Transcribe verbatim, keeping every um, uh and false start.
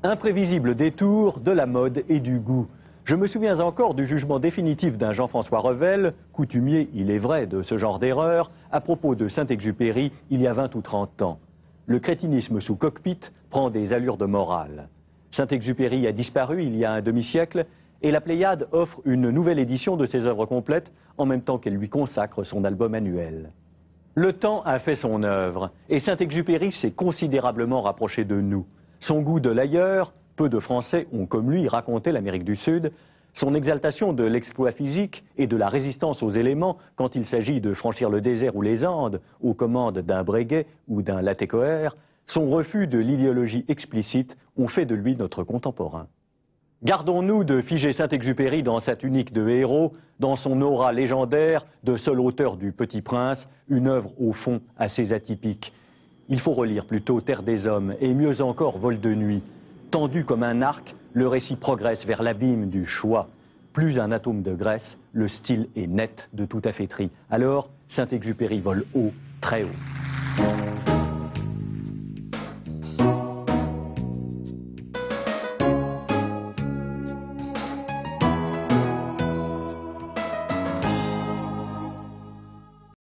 Imprévisible détour de la mode et du goût. Je me souviens encore du jugement définitif d'un Jean-François Revel, coutumier, il est vrai, de ce genre d'erreur, à propos de Saint-Exupéry il y a vingt ou trente ans. Le crétinisme sous cockpit prend des allures de morale. Saint-Exupéry a disparu il y a un demi-siècle et la Pléiade offre une nouvelle édition de ses œuvres complètes en même temps qu'elle lui consacre son album annuel. Le temps a fait son œuvre et Saint-Exupéry s'est considérablement rapproché de nous. Son goût de l'ailleurs, peu de Français ont comme lui raconté l'Amérique du Sud, son exaltation de l'exploit physique et de la résistance aux éléments quand il s'agit de franchir le désert ou les Andes aux commandes d'un Breguet ou d'un Latécoère, son refus de l'idéologie explicite ont fait de lui notre contemporain. Gardons-nous de figer Saint-Exupéry dans sa tunique de héros, dans son aura légendaire de seul auteur du Petit Prince, une œuvre au fond assez atypique. Il faut relire plutôt Terre des Hommes et mieux encore Vol de nuit. Tendu comme un arc, le récit progresse vers l'abîme du choix. Plus un atome de graisse, le style est net de toute affaîtrie. Alors, Saint-Exupéry vole haut, très haut.